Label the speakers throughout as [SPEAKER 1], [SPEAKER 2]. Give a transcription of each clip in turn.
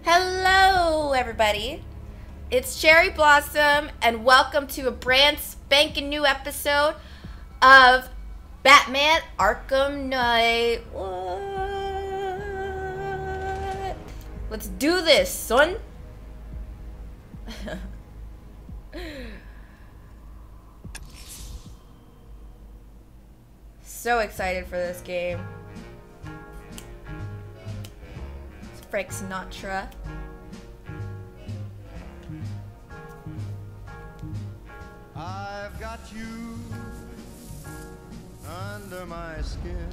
[SPEAKER 1] Hello, everybody. It's Cherry Blossom, and welcome to a brand spanking new episode of Batman Arkham Knight. What? Let's do this, son. So excited for this game. It's Frank Sinatra.
[SPEAKER 2] I've got you under my skin.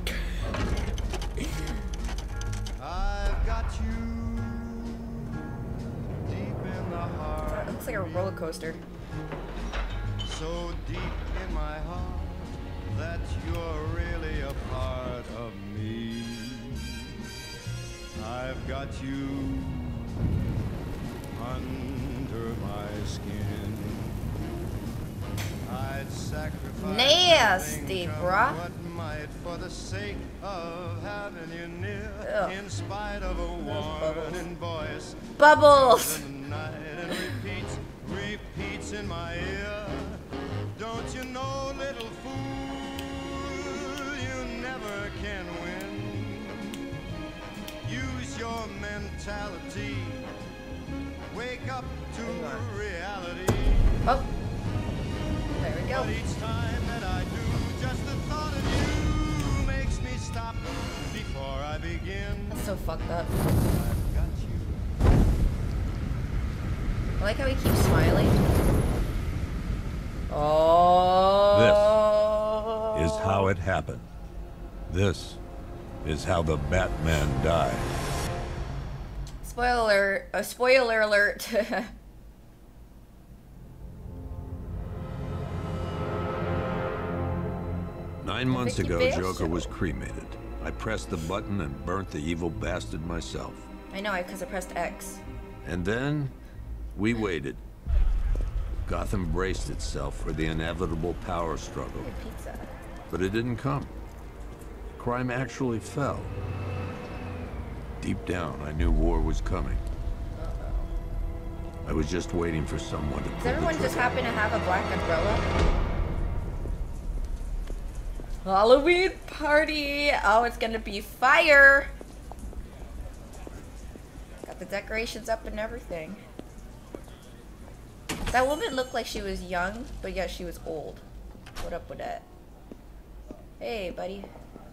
[SPEAKER 2] I've got you deep in the heart.
[SPEAKER 1] It looks like a roller coaster.
[SPEAKER 2] So deep in my heart that you're really a part of me. I've got you under my skin. I'd sacrifice
[SPEAKER 1] Nasty, bruh.
[SPEAKER 2] what might for the sake of having you near.
[SPEAKER 1] Ugh.
[SPEAKER 2] In spite of a warning voice
[SPEAKER 1] Bubbles.
[SPEAKER 2] in the night and repeats in my ear. Don't you know, little fool, you never can win. Use your mentality. Wake up to reality.
[SPEAKER 1] Oh. There we go.
[SPEAKER 2] But each time that I do, just the thought of you makes me stop before I begin.
[SPEAKER 1] That's so fucked up.
[SPEAKER 2] I've got you.
[SPEAKER 1] I like how he keeps smiling. Oh.
[SPEAKER 3] This is how it happened. This is how the Batman died.
[SPEAKER 1] Spoiler alert.
[SPEAKER 3] 9 months ago,
[SPEAKER 1] Vicky
[SPEAKER 3] Joker
[SPEAKER 1] Vale
[SPEAKER 3] was
[SPEAKER 1] show.
[SPEAKER 3] cremated. I pressed the button and burnt the evil bastard myself.
[SPEAKER 1] I know, because I pressed X.
[SPEAKER 3] And then, we waited. Gotham braced itself for the inevitable power struggle.
[SPEAKER 1] Ooh, pizza.
[SPEAKER 3] But it didn't come. Crime actually fell. Deep down, I knew war was coming. I was just waiting for someone to pull
[SPEAKER 1] Does
[SPEAKER 3] the
[SPEAKER 1] everyone just
[SPEAKER 3] trigger.
[SPEAKER 1] happen to have a black umbrella? Halloween party! Oh, it's gonna be fire! Got the decorations up and everything. That woman looked like she was young, but yet she was old. What up with that? Hey, buddy.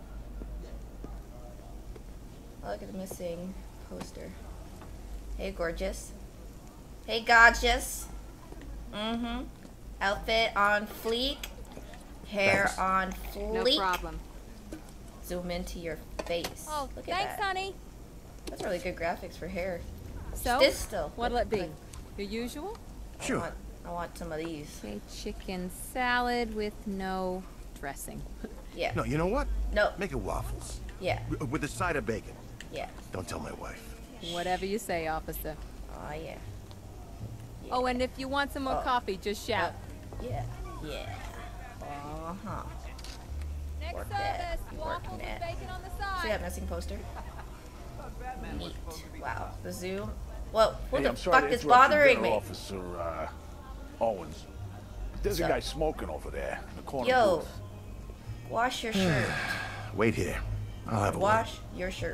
[SPEAKER 1] Oh, look at the missing poster. Hey, gorgeous. Hey, gorgeous. Mm-hmm. Outfit on fleek. Hair
[SPEAKER 3] Thanks.
[SPEAKER 1] on
[SPEAKER 4] No
[SPEAKER 1] fleek.
[SPEAKER 4] problem.
[SPEAKER 1] Zoom into your face.
[SPEAKER 4] Oh,
[SPEAKER 1] Look at
[SPEAKER 4] thanks,
[SPEAKER 1] that.
[SPEAKER 4] honey.
[SPEAKER 1] That's really good graphics for hair.
[SPEAKER 4] So,
[SPEAKER 1] This still.
[SPEAKER 4] what'll it be?
[SPEAKER 1] Like,
[SPEAKER 4] Your usual?
[SPEAKER 1] I want some of these.
[SPEAKER 4] A chicken salad with no dressing.
[SPEAKER 1] Yeah.
[SPEAKER 5] No, you know what?
[SPEAKER 1] No.
[SPEAKER 5] Make it waffles.
[SPEAKER 1] Yeah.
[SPEAKER 5] With a side of bacon.
[SPEAKER 1] Yeah.
[SPEAKER 5] Don't tell my wife.
[SPEAKER 4] Whatever you say, officer.
[SPEAKER 1] Oh, yeah.
[SPEAKER 4] Oh, and if you want some more
[SPEAKER 1] Oh.
[SPEAKER 4] coffee, just shout.
[SPEAKER 1] Yeah. Yeah. Uh-huh.
[SPEAKER 4] Next
[SPEAKER 1] work that,
[SPEAKER 4] service,
[SPEAKER 1] you work
[SPEAKER 4] waffles
[SPEAKER 1] that.
[SPEAKER 4] and bacon on the
[SPEAKER 1] See
[SPEAKER 4] side.
[SPEAKER 1] that missing poster? Neat. Wow. The zoom. Whoa. What
[SPEAKER 6] Hey,
[SPEAKER 1] the
[SPEAKER 6] I'm sorry
[SPEAKER 1] fuck
[SPEAKER 6] to
[SPEAKER 1] is
[SPEAKER 6] interrupt you
[SPEAKER 1] bothering
[SPEAKER 6] there,
[SPEAKER 1] me?
[SPEAKER 6] Officer Owens. There's a
[SPEAKER 1] So-
[SPEAKER 6] guy smoking over there in the corner
[SPEAKER 1] Yo.
[SPEAKER 6] booth.
[SPEAKER 1] Wash your shirt.
[SPEAKER 5] Wait here. I'll have a
[SPEAKER 1] Wash your shirt.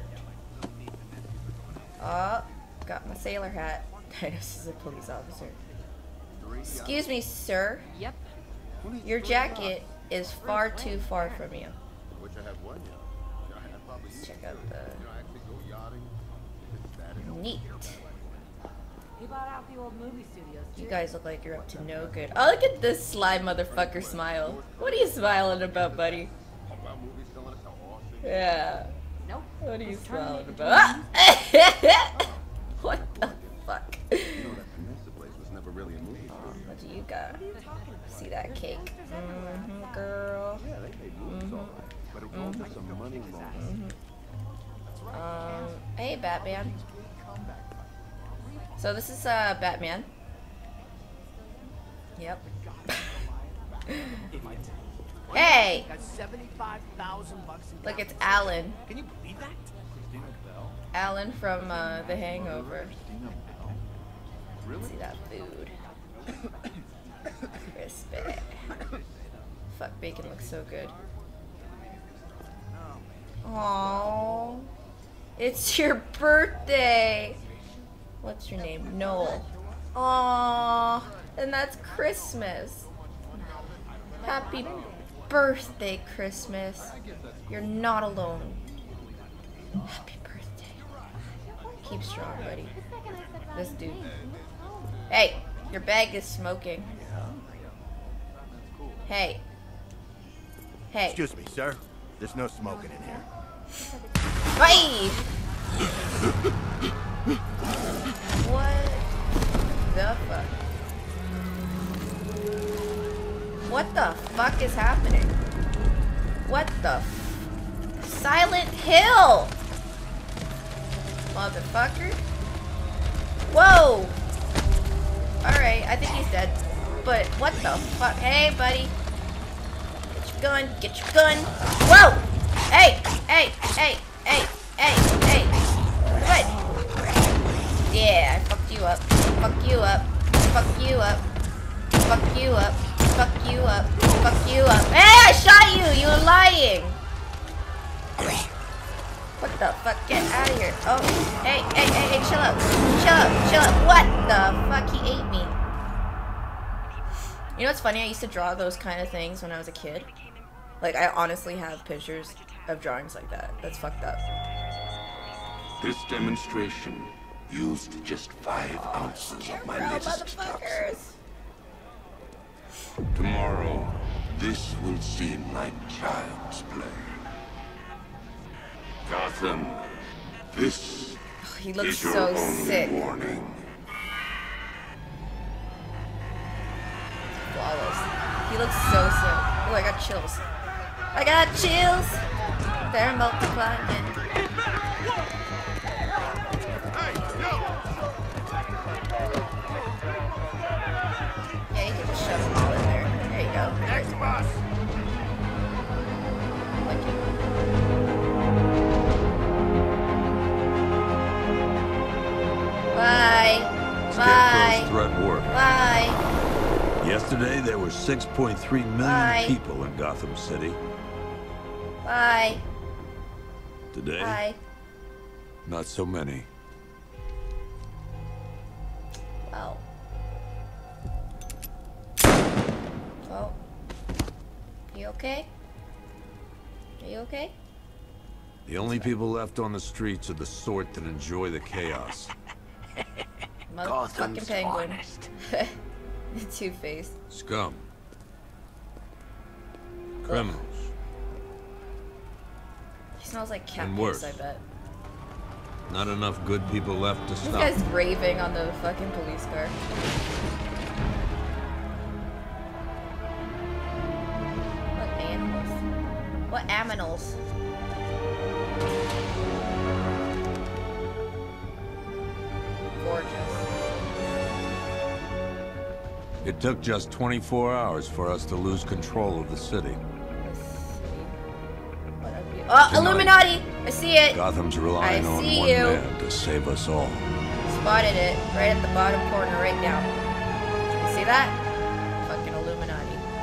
[SPEAKER 1] Oh, got my sailor hat. This is a police officer. Excuse me, sir.
[SPEAKER 4] Yep.
[SPEAKER 1] Your jacket is far too far from you. Let's check out the... Neat. You guys look like you're up to no good. Oh, look at this sly motherfucker smile. What are you smiling about, buddy? Yeah.
[SPEAKER 4] Nope.
[SPEAKER 1] What are you smiling about? What the fuck? Oh, what do you got? See that cake? Mm-hmm, girl. Hey, Batman. So this is Batman. Yep. Hey!
[SPEAKER 7] Got 75,000 bucks in
[SPEAKER 1] Look, it's
[SPEAKER 7] capital.
[SPEAKER 1] Alan.
[SPEAKER 7] Can you believe that?
[SPEAKER 6] Christina Bell?
[SPEAKER 1] Alan from The Hangover.
[SPEAKER 6] Christina Bell? Really?
[SPEAKER 1] See that food. Crispy. Fuck, bacon looks so good. Aww. It's your birthday. What's your name? Noel. Aww. And that's Christmas. Happy birthday, Christmas. You're not alone. Happy birthday. Keep strong, buddy. This dude. Hey, your bag is smoking. Hey. Hey.
[SPEAKER 5] Excuse me, sir. There's no smoking in here.
[SPEAKER 1] Hey! What the fuck? What the fuck is happening? What the Silent Hill! Motherfucker. Whoa! Alright, I think he's dead. But what the fuck? Hey, buddy. Get your gun. Get your gun. Whoa! Hey! Hey! Hey! Hey! Hey! Hey! What? Yeah, I fucked you up. Fuck you up. Fuck you up. Fuck you up. Fuck you up. Fuck you up. Hey! I shot you! You were lying! What the fuck? Get out of here. Oh. Hey, hey, hey, hey, chill out. Chill out, chill out. What the fuck? He ate me. You know what's funny? I used to draw those kind of things when I was a kid. Like, I honestly have pictures of drawings like that. That's fucked up.
[SPEAKER 8] This demonstration used just 5 ounces of my latest toxin.
[SPEAKER 1] Motherfuckers.
[SPEAKER 8] Tomorrow, this will seem like child's play. Gotham, this
[SPEAKER 1] He looks
[SPEAKER 8] is your
[SPEAKER 1] so
[SPEAKER 8] only
[SPEAKER 1] sick.
[SPEAKER 8] warning.
[SPEAKER 1] Flawless. He looks so sick. Oh, I got chills. I got chills. They're multiplying. Yeah, you can just shove them all in there. There you go.
[SPEAKER 5] Next boss.
[SPEAKER 1] Like it. Bye. Bye.
[SPEAKER 3] Scarecrow's threat worked.
[SPEAKER 1] Bye.
[SPEAKER 3] Yesterday, there were 6.3 million
[SPEAKER 1] Bye.
[SPEAKER 3] people in Gotham City.
[SPEAKER 1] Bye.
[SPEAKER 3] Today,
[SPEAKER 1] Bye.
[SPEAKER 3] not so many.
[SPEAKER 1] Wow. Oh. You okay? Are you okay?
[SPEAKER 3] The only people left on the streets are the sort that enjoy the chaos.
[SPEAKER 1] Motherfucking penguin. Two-Face.
[SPEAKER 3] Scum. Criminals.
[SPEAKER 1] He smells like cat
[SPEAKER 3] And
[SPEAKER 1] piss,
[SPEAKER 3] worse.
[SPEAKER 1] I bet.
[SPEAKER 3] Not enough good people left to
[SPEAKER 1] This
[SPEAKER 3] stop.
[SPEAKER 1] guy's raving on the fucking police car. What animals? What aminals? Gorgeous.
[SPEAKER 3] It took just 24 hours for us to lose control of the city.
[SPEAKER 1] Oh,
[SPEAKER 3] Tonight,
[SPEAKER 1] Illuminati! I see it!
[SPEAKER 3] Gotham's relying
[SPEAKER 1] I
[SPEAKER 3] on
[SPEAKER 1] see
[SPEAKER 3] one
[SPEAKER 1] you.
[SPEAKER 3] man to save us all.
[SPEAKER 1] Spotted it right at the bottom corner, right now. You see that? Fucking Illuminati.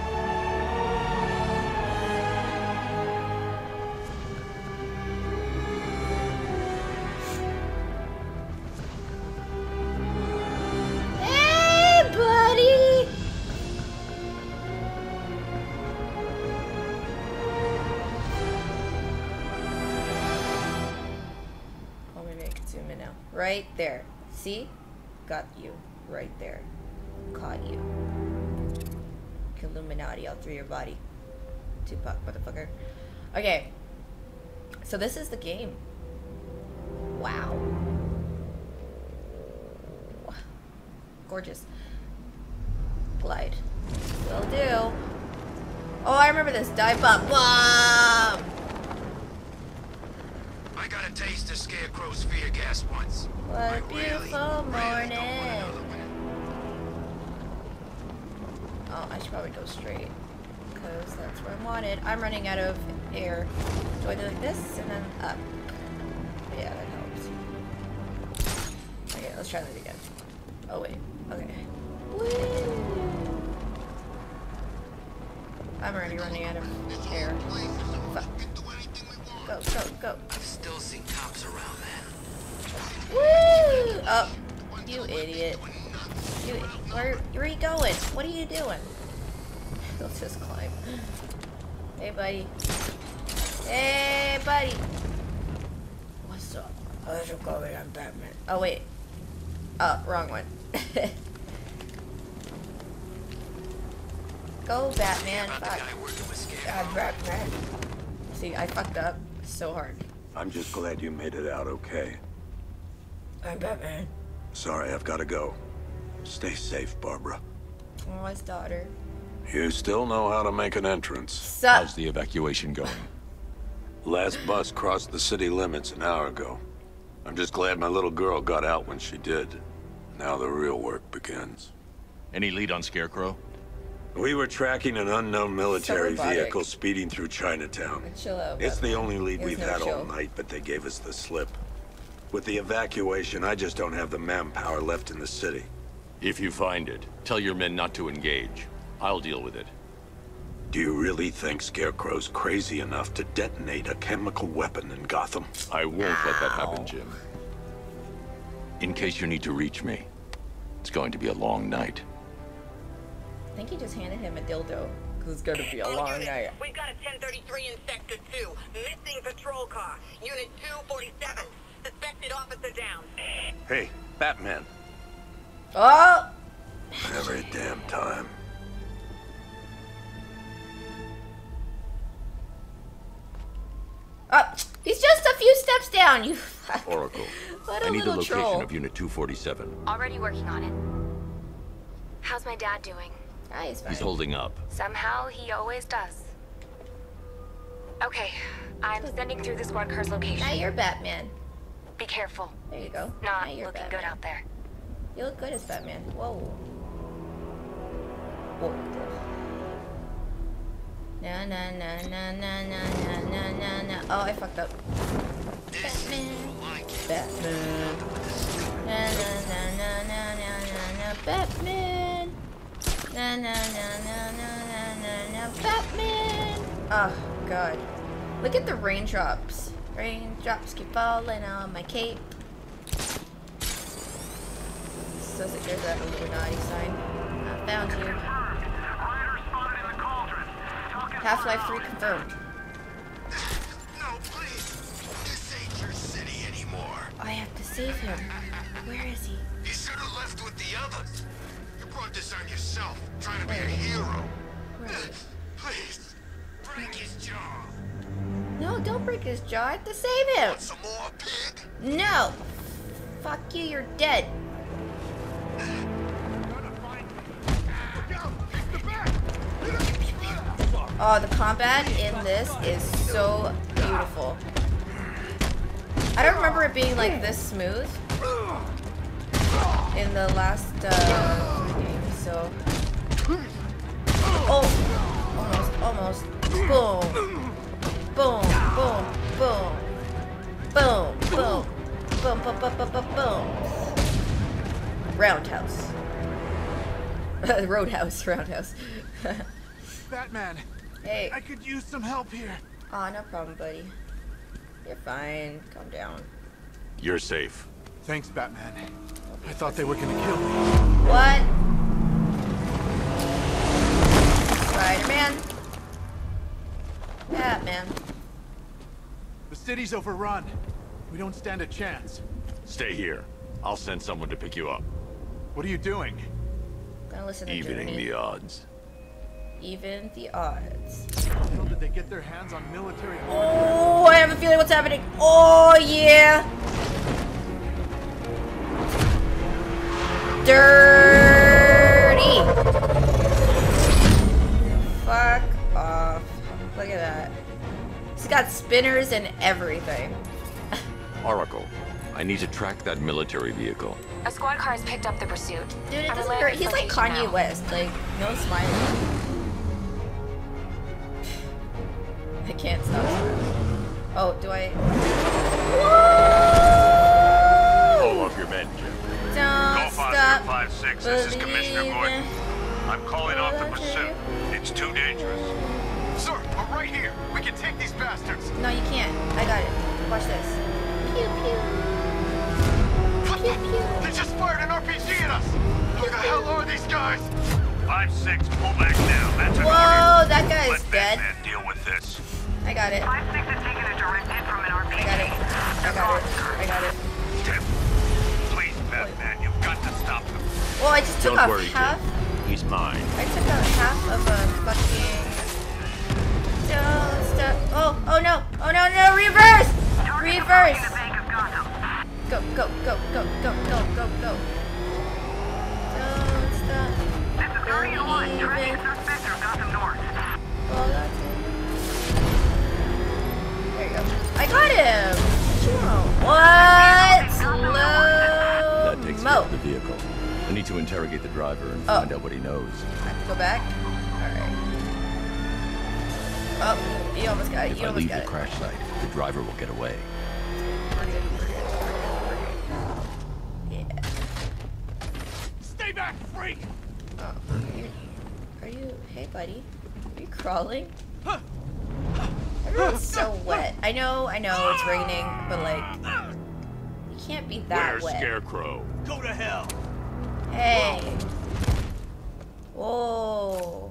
[SPEAKER 1] Hey, buddy! Let me make it zoom in now. Right there. See? Got you. Right there. Caught you. Illuminati all through your body. Tupac, motherfucker. Okay. So this is the game. Wow. Gorgeous. Glide. Will do. Oh, I remember this. Dive bomb. Bomb!
[SPEAKER 8] I got a taste of Scarecrow's fear gas once.
[SPEAKER 1] What a beautiful morning. Oh, I should probably go straight. because that's where I'm wanted. I'm running out of air. Do I do like this and then up? Yeah, that helps. Okay, let's try that again. Oh wait, okay. Woo! I'm already running out of air. Fuck. Go, go, go.
[SPEAKER 9] I've still seen cops around, man.
[SPEAKER 1] Woo! Oh, you idiot. Where are you going? What are you doing? He'll just climb. Hey, buddy. Hey, buddy. What's up? How's it going? I'm Batman. Oh, wait. Oh, wrong one. Go, Batman. Fuck. I'm Batman. See, I fucked up so hard.
[SPEAKER 3] I'm just glad you made it out okay.
[SPEAKER 1] I'm Batman.
[SPEAKER 3] Sorry, I've got to go. Stay safe, Barbara.
[SPEAKER 1] Oh, his daughter.
[SPEAKER 3] You still know how to make an entrance.
[SPEAKER 1] Sup?
[SPEAKER 10] How's the evacuation going?
[SPEAKER 3] Last bus crossed the city limits an hour ago. I'm just glad my little girl got out when she did. Now the real work begins.
[SPEAKER 10] Any lead on Scarecrow?
[SPEAKER 3] We were tracking an unknown military
[SPEAKER 1] robotic.
[SPEAKER 3] vehicle speeding through Chinatown.
[SPEAKER 1] Chill out.
[SPEAKER 3] It's the
[SPEAKER 1] Batman.
[SPEAKER 3] only lead
[SPEAKER 1] There's
[SPEAKER 3] we've
[SPEAKER 1] no
[SPEAKER 3] had all
[SPEAKER 1] chill.
[SPEAKER 3] night, but they gave us the slip. With the evacuation, I just don't have the manpower left in the city.
[SPEAKER 10] If you find it, tell your men not to engage. I'll deal with it.
[SPEAKER 3] Do you really think Scarecrow's crazy enough to detonate a chemical weapon in Gotham?
[SPEAKER 10] I won't let that happen, Jim. In case you need to reach me, it's going to be a long night.
[SPEAKER 1] I think he just handed him a dildo. Because it's gonna be a long night.
[SPEAKER 11] We've got a 1033 in Sector 2. Missing patrol car. Unit 247. Suspected officer down.
[SPEAKER 3] Hey, Batman.
[SPEAKER 1] Oh!
[SPEAKER 3] Every damn time.
[SPEAKER 1] Oh! He's just a few steps down, you fuck.
[SPEAKER 10] Oracle,
[SPEAKER 1] What a
[SPEAKER 10] I need the
[SPEAKER 1] little
[SPEAKER 10] location
[SPEAKER 1] troll.
[SPEAKER 10] of Unit 247.
[SPEAKER 12] Already working on it. How's my dad doing?
[SPEAKER 1] Ah, he's fine.
[SPEAKER 10] He's holding up.
[SPEAKER 12] Somehow, he always does. Okay, I'm sending through the squad car's location.
[SPEAKER 1] Now you're Batman.
[SPEAKER 12] Be careful.
[SPEAKER 1] There you go.
[SPEAKER 12] Not
[SPEAKER 1] Now you're
[SPEAKER 12] looking
[SPEAKER 1] Batman.
[SPEAKER 12] good out there.
[SPEAKER 1] You look good as Batman. Whoa. Whoa. Na na na na na na na na na na. Oh, I fucked up. Batman. Batman. Na na na na na na na na. Batman. Na na na na na na na na. Batman. Oh God. Look at the raindrops. Raindrops keep falling on my cape. Says that there's that Illuminati sign. I found you. Half-Life 3 confirmed.
[SPEAKER 8] No, please. This ain't your city anymore.
[SPEAKER 1] I have to save him. Where is he?
[SPEAKER 8] You should have left with the others. You brought this on yourself, trying to be a hero. Please, break his jaw.
[SPEAKER 1] No, don't break his jaw. I have to save him.
[SPEAKER 8] Want some more, pig?
[SPEAKER 1] No. Fuck you, you're dead. Oh, the combat in this is so beautiful. I don't remember it being like this smooth in the last game, so. Oh, almost. Boom. Boom, boom, boom. Boom, boom. Boom, boom, boom, boom, boom, boom. Roundhouse. Roadhouse, roundhouse.
[SPEAKER 7] Batman.
[SPEAKER 1] Hey.
[SPEAKER 7] I could use some help here.
[SPEAKER 1] Aw, no problem, buddy. You're fine. Calm down.
[SPEAKER 10] You're safe.
[SPEAKER 7] Thanks, Batman. I thought they were gonna kill me.
[SPEAKER 1] What? Spider-Man? Batman.
[SPEAKER 7] The city's overrun. We don't stand a chance.
[SPEAKER 10] Stay here. I'll send someone to pick you up.
[SPEAKER 7] What are you doing?
[SPEAKER 1] Gonna listen to
[SPEAKER 10] Evening
[SPEAKER 1] Journey.
[SPEAKER 10] the odds.
[SPEAKER 1] Even the odds.
[SPEAKER 7] How did they get their hands on military?
[SPEAKER 1] Oh, I have a feeling what's happening. Oh, yeah. Dirty. Fuck off. Look at that. He's got spinners and everything.
[SPEAKER 10] Oracle, I need to track that military vehicle.
[SPEAKER 12] A squad car has picked up the pursuit.
[SPEAKER 1] Dude, it
[SPEAKER 12] I'm
[SPEAKER 1] doesn't
[SPEAKER 12] relaying
[SPEAKER 1] hurt.
[SPEAKER 12] this
[SPEAKER 1] He's like
[SPEAKER 12] location
[SPEAKER 1] Kanye
[SPEAKER 12] now.
[SPEAKER 1] West. Like, no smiling. I can't stop. Oh, do I?
[SPEAKER 10] Pull up your men, Jim.
[SPEAKER 1] Don't stop.
[SPEAKER 3] 5056, this is Commissioner Gordon. I'm calling off the pursuit. It's too dangerous.
[SPEAKER 7] Sir, we're right here. We can take these bastards.
[SPEAKER 1] No, you can't. I got it. Watch this. Pew pew. Pew pew.
[SPEAKER 7] They just fired an RPG at us. Who the hell are these guys?
[SPEAKER 3] 5-6, pull back now. That's an
[SPEAKER 1] Whoa,
[SPEAKER 3] order.
[SPEAKER 1] that guy's
[SPEAKER 3] Let
[SPEAKER 1] dead.
[SPEAKER 3] Batman deal with this.
[SPEAKER 1] I got it.
[SPEAKER 11] 5-6 is taking a direct hit from an RPG.
[SPEAKER 1] I got it. I got it. I got it.
[SPEAKER 3] Tim, please, Batman, you've got to stop them.
[SPEAKER 1] Well, I just took
[SPEAKER 10] Don't
[SPEAKER 1] off
[SPEAKER 10] worry,
[SPEAKER 1] half.
[SPEAKER 10] Jim. He's mine.
[SPEAKER 1] I took out half of a fucking. Don't stop. Oh, oh no. Oh no, no, reverse! Reverse! Go, go, go, go, go, go, go, go. Don't stop.
[SPEAKER 11] This is Guardian 1, tracking a suspect through Gotham North.
[SPEAKER 1] Oh, that's it. There you go. I got him! What?
[SPEAKER 10] That takes care
[SPEAKER 1] Slow-mo.
[SPEAKER 10] of the vehicle. I need to interrogate the driver and find out what he knows.
[SPEAKER 1] I have to go back? Alright. Oh, you almost got it.
[SPEAKER 10] If
[SPEAKER 1] You
[SPEAKER 10] I
[SPEAKER 1] almost
[SPEAKER 10] leave
[SPEAKER 1] got
[SPEAKER 10] the
[SPEAKER 1] it.
[SPEAKER 10] crash site, the driver will get away.
[SPEAKER 1] Yeah.
[SPEAKER 7] Stay back, freak!
[SPEAKER 1] Oh, are you? Hey, buddy. Are you crawling? Everyone's so wet. I know it's raining, but like, you can't be that
[SPEAKER 10] Where's
[SPEAKER 1] wet.
[SPEAKER 10] Scarecrow?
[SPEAKER 7] Go to hell.
[SPEAKER 1] Hey. Whoa.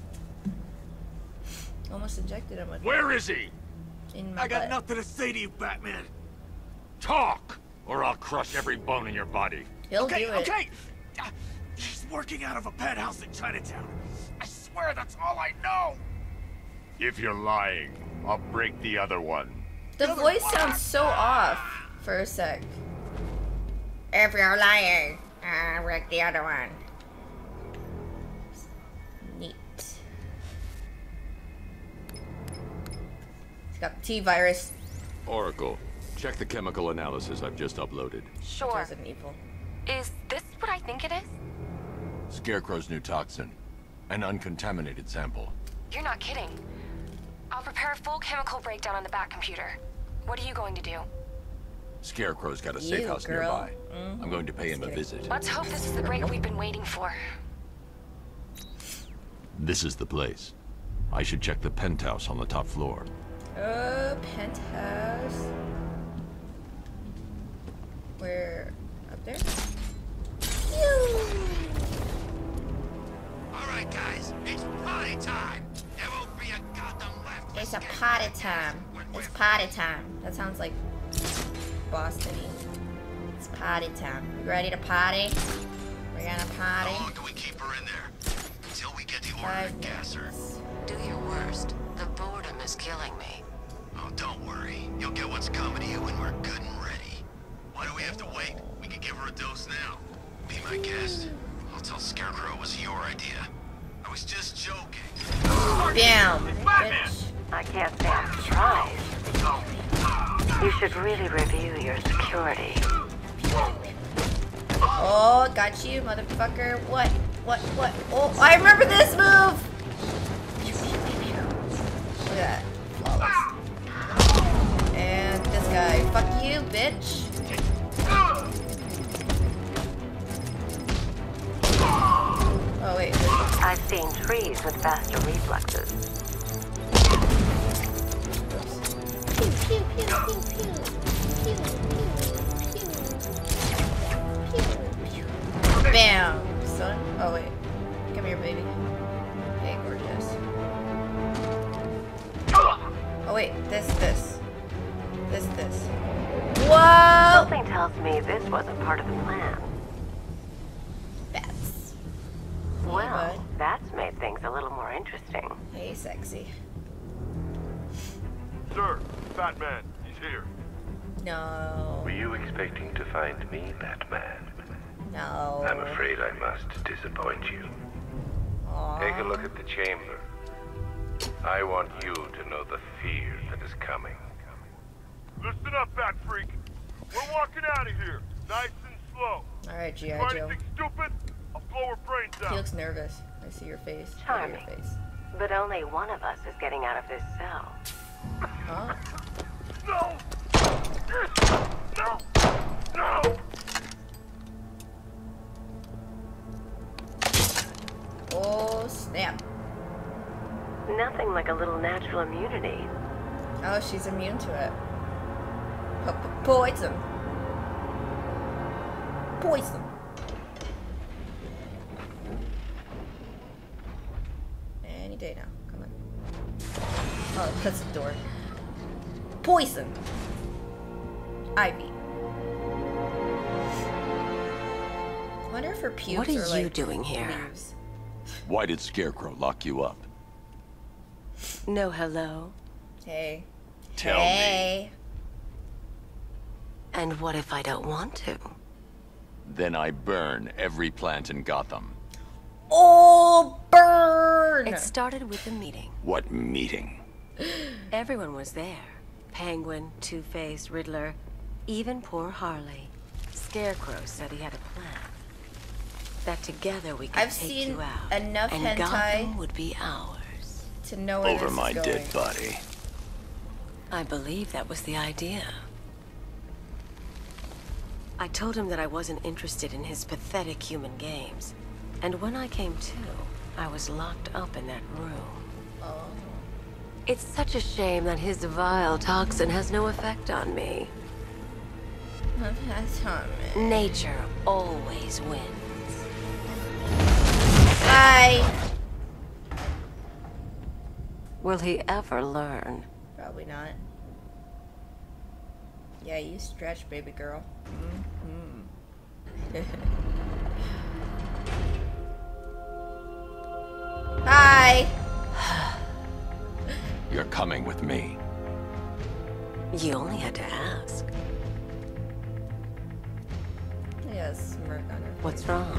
[SPEAKER 1] Almost injected him with.
[SPEAKER 10] Where is he?
[SPEAKER 1] In my
[SPEAKER 7] I got
[SPEAKER 1] butt.
[SPEAKER 7] nothing to say to you, Batman.
[SPEAKER 10] Talk, or I'll crush every bone in your body.
[SPEAKER 1] He'll
[SPEAKER 7] Okay,
[SPEAKER 1] do it.
[SPEAKER 7] okay. He's working out of a penthouse in Chinatown. I swear that's all I know.
[SPEAKER 10] If you're lying, I'll break the other one.
[SPEAKER 1] The voice sounds so off for a sec. If you're lying, I'll wreck the other one. Neat. He's got the T-virus.
[SPEAKER 10] Oracle, check the chemical analysis I've just uploaded.
[SPEAKER 12] Sure.
[SPEAKER 1] Resident Evil.
[SPEAKER 12] Is this what I think it is?
[SPEAKER 10] Scarecrow's new toxin. An uncontaminated sample.
[SPEAKER 12] You're not kidding. I'll prepare a full chemical breakdown on the back computer. What are you going to do?
[SPEAKER 10] Scarecrow's got a safe
[SPEAKER 1] You,
[SPEAKER 10] house
[SPEAKER 1] girl.
[SPEAKER 10] nearby. I'm going to pay him a visit.
[SPEAKER 12] Let's hope this is the break we've been waiting for.
[SPEAKER 10] This is the place. I should check the penthouse on the top floor.
[SPEAKER 1] Penthouse. Where? Up there?
[SPEAKER 8] Alright, guys, it's party time. There won't be a Gotham left.
[SPEAKER 1] It's a party time. It's party time. That sounds like Boston-y. It's party time. You ready to party? We're gonna party.
[SPEAKER 8] How long do we keep her in there? Until we get the order
[SPEAKER 1] 5
[SPEAKER 8] to gas her.
[SPEAKER 1] minutes.
[SPEAKER 9] Do your worst. The boredom is killing me.
[SPEAKER 8] Oh, don't worry. You'll get what's coming to you when we're good and ready. Why do we have to wait? We can give her a dose now. Be my guest. I'll tell Scarecrow it was your idea. I was just joking.
[SPEAKER 1] Bam! Bitch.
[SPEAKER 13] I can't say I'm surprised. You should really review your security.
[SPEAKER 1] Oh, got you, motherfucker. What? Oh, I remember this move! Look at that. Flawless. And this guy. Fuck you, bitch. Oh, wait.
[SPEAKER 13] I've seen trees with faster reflexes.
[SPEAKER 1] Pew, pew, pew, pew, pew. Pew, pew, pew. Bam! Son. Oh, wait. Come here, baby. Hey, gorgeous. Oh, wait. This. Whoa!
[SPEAKER 13] Something tells me this wasn't part of the plan.
[SPEAKER 1] Bats.
[SPEAKER 13] Well, that's made things a little more interesting.
[SPEAKER 1] Hey, sexy.
[SPEAKER 14] Sir, Batman, he's here.
[SPEAKER 1] No.
[SPEAKER 15] Were you expecting to find me, Batman?
[SPEAKER 1] No.
[SPEAKER 15] I'm afraid I must disappoint you.
[SPEAKER 1] Aww.
[SPEAKER 15] Take a look at the chamber. I want you to know the fear that is coming.
[SPEAKER 14] Listen up, Bat Freak. We're walking out of here, nice and slow.
[SPEAKER 1] Alright, G.I.
[SPEAKER 14] Try
[SPEAKER 1] Joe.
[SPEAKER 14] anything stupid, I'll blow her brains out.
[SPEAKER 1] He looks nervous. I see your face. I hear
[SPEAKER 13] Charming.
[SPEAKER 1] your face.
[SPEAKER 13] But only one of us is getting out of this cell.
[SPEAKER 1] Oh.
[SPEAKER 14] No! No! No!
[SPEAKER 1] Oh, snap.
[SPEAKER 13] Nothing like a little natural immunity.
[SPEAKER 1] Oh, she's immune to it. Poison. Poison. Any day now. Come on. Oh, that's the door. Poison. Ivy. I wonder if her pubes
[SPEAKER 9] What are
[SPEAKER 1] are, like,
[SPEAKER 9] you doing here?
[SPEAKER 1] leaves.
[SPEAKER 10] Why did Scarecrow lock you up?
[SPEAKER 9] No hello.
[SPEAKER 1] Hey.
[SPEAKER 10] Tell
[SPEAKER 1] me.
[SPEAKER 9] And what if I don't want to?
[SPEAKER 10] Then I burn every plant in Gotham.
[SPEAKER 1] Oh, burn!
[SPEAKER 9] It started with a meeting.
[SPEAKER 10] What meeting?
[SPEAKER 9] Everyone was there. Penguin, Two-Face, Riddler, even poor Harley. Scarecrow said he had a plan. That together we could
[SPEAKER 1] I've
[SPEAKER 9] take
[SPEAKER 1] seen
[SPEAKER 9] you out.
[SPEAKER 1] enough
[SPEAKER 9] and
[SPEAKER 1] hentai
[SPEAKER 9] Gotham would be ours.
[SPEAKER 1] to know where
[SPEAKER 10] Over
[SPEAKER 1] this
[SPEAKER 10] my
[SPEAKER 1] is going.
[SPEAKER 10] dead body.
[SPEAKER 9] I believe that was the idea. I told him that I wasn't interested in his pathetic human games. And when I came to, I was locked up in that room.
[SPEAKER 1] Oh.
[SPEAKER 9] It's such a shame that his vile toxin has no effect on me. Nature always wins.
[SPEAKER 1] Bye.
[SPEAKER 9] Will he ever learn?
[SPEAKER 1] Probably not. Yeah, you stretch, baby girl. Hi.
[SPEAKER 10] You're coming with me.
[SPEAKER 9] You only had to ask.
[SPEAKER 1] Yes, smirk on her.
[SPEAKER 9] What's wrong?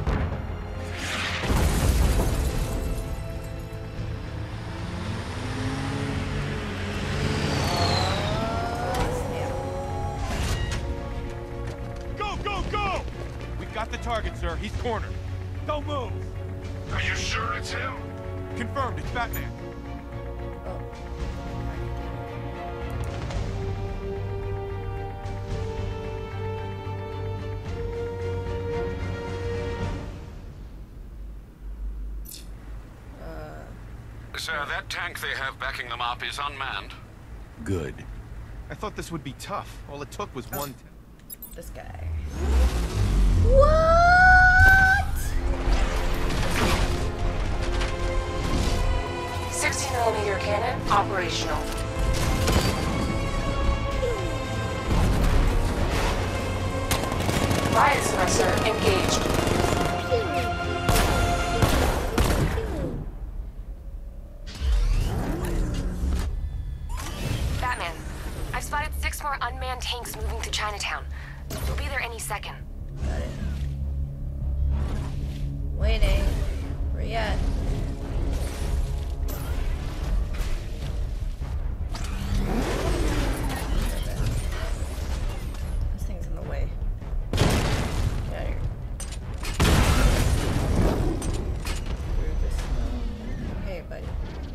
[SPEAKER 14] Go, go, go!
[SPEAKER 7] We've got the target, sir. He's cornered. Don't move.
[SPEAKER 14] Are you sure it's him?
[SPEAKER 7] Confirmed. It's Batman.
[SPEAKER 16] Sir, that tank they have backing them up is unmanned.
[SPEAKER 10] Good.
[SPEAKER 7] I thought this would be tough. All it took was one.
[SPEAKER 1] This guy. What?
[SPEAKER 12] 60mm cannon operational. Riot suppressor engaged. Batman, I've spotted 6 more unmanned tanks moving to Chinatown. We'll be there any second.
[SPEAKER 1] Got it. Waiting. Where you at? This thing's in the way. Get out of here. Through this snow. Hey, buddy.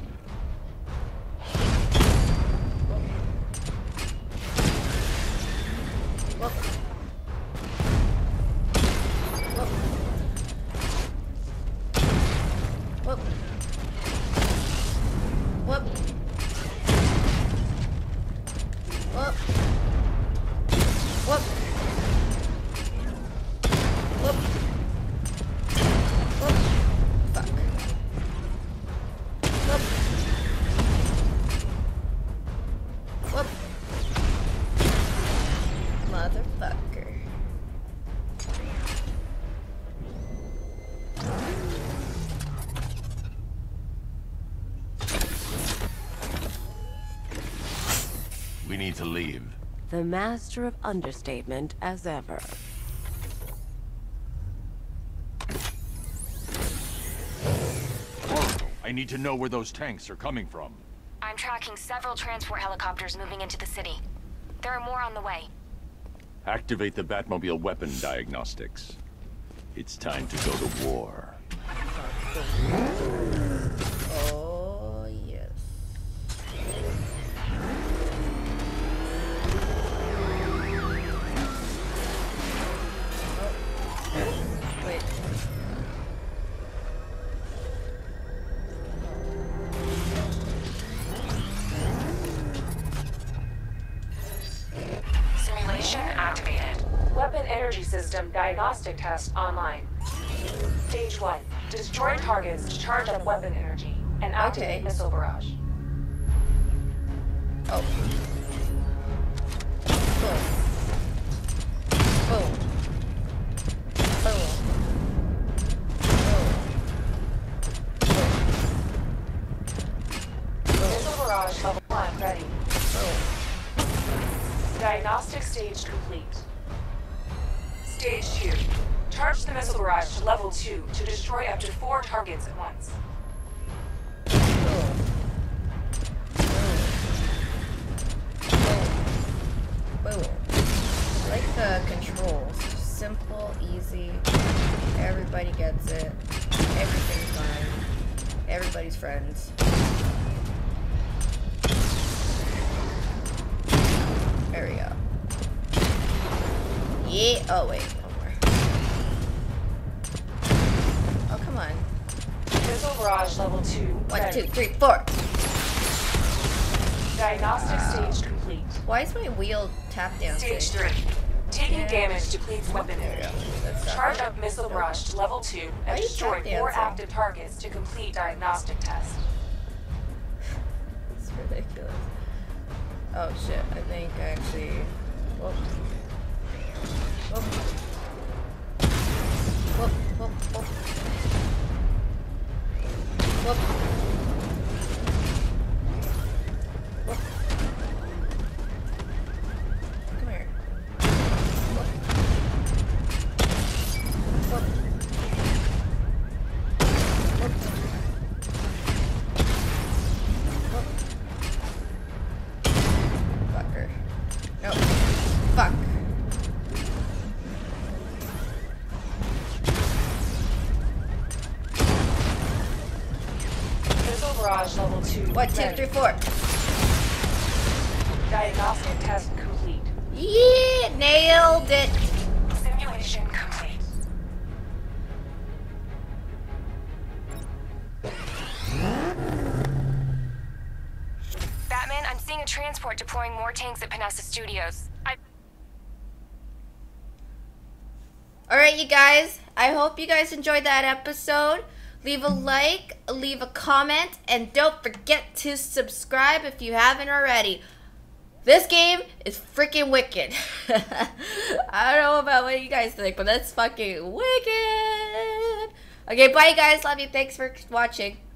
[SPEAKER 1] Whoa. Whoa. Whoop. Whoop. Whoop. Whoop. Whoop. Whoop. Fuck. Whoop. Whoop. Motherfucker.
[SPEAKER 10] We need to leave.
[SPEAKER 9] The master of understatement as ever.
[SPEAKER 10] I need to know where those tanks are coming from.
[SPEAKER 12] I'm tracking several transport helicopters moving into the city. There are more on the way.
[SPEAKER 10] Activate the Batmobile weapon diagnostics. It's time to go to war.
[SPEAKER 1] Oh, yes.
[SPEAKER 12] Weapon energy system diagnostic test online. Stage 1. Destroy targets to charge up weapon energy and activate missile barrage.
[SPEAKER 1] Oh. Boom. Boom. Boom.
[SPEAKER 12] Missile barrage level 1 ready. Diagnostic stage complete. Stage 2. Charge the missile barrage to level 2 to destroy up to 4 targets at once.
[SPEAKER 1] Boom. I like the controls. Simple, easy. Everybody gets it. Everything's fine. Everybody's friends. There we go. Yeah. Oh, wait. One more. Oh, come on.
[SPEAKER 12] Missile barrage level 2.
[SPEAKER 1] 1, 2, 3, 4.
[SPEAKER 12] Diagnostic stage complete.
[SPEAKER 1] Why is my wheel tap dancing?
[SPEAKER 12] Stage 3. Taking damage depletes weapon energy. Charge up missile barrage to level 2 and destroy 4 active targets to complete diagnostic test.
[SPEAKER 1] It's ridiculous. Oh shit, I think I actually... Whoop. Whoop. Whoop, whoop, whoop. Whoop. Whoop. Come here. Whoop. Whoop. Whoop. Whoop. Fucker. No. Fuck.
[SPEAKER 12] Missile barrage level 2.
[SPEAKER 1] 1, 2, 3, 4.
[SPEAKER 12] Diagnostic test complete.
[SPEAKER 1] Yeah, nailed it.
[SPEAKER 12] Simulation complete. Batman, I'm seeing a transport deploying more tanks at Panessa Studios.
[SPEAKER 1] Alright, you guys. I hope you guys enjoyed that episode. Leave a like, leave a comment, and don't forget to subscribe if you haven't already. This game is freaking wicked. I don't know about what you guys think, but that's fucking wicked. Okay, bye, you guys. Love you. Thanks for watching.